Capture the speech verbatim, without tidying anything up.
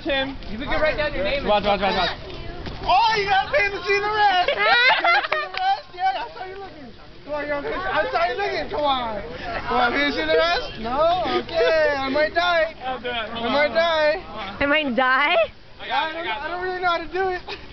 him. You can write down your name. Watch, watch, watch, watch. Oh, you gotta pay to see the rest. You gotta see the rest? Yeah, I saw you looking. Come on, yo, I saw you looking. Come on. Come on, can you see the rest? No? Okay, I might die. I'll do it. I might die. I might die? I got it, I got it. I don't really know how to do it.